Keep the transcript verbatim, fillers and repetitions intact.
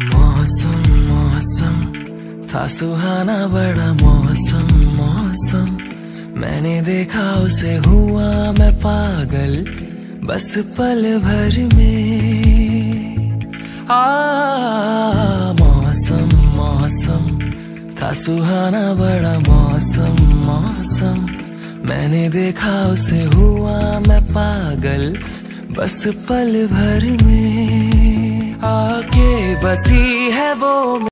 मौसम मौसम था सुहाना बड़ा मौसम मौसम, मैंने देखा उसे हुआ मैं पागल बस पल भर में। आ मौसम मौसम था सुहाना बड़ा मौसम मौसम, मैंने देखा उसे हुआ मैं पागल बस पल भर में। आके बसी है वो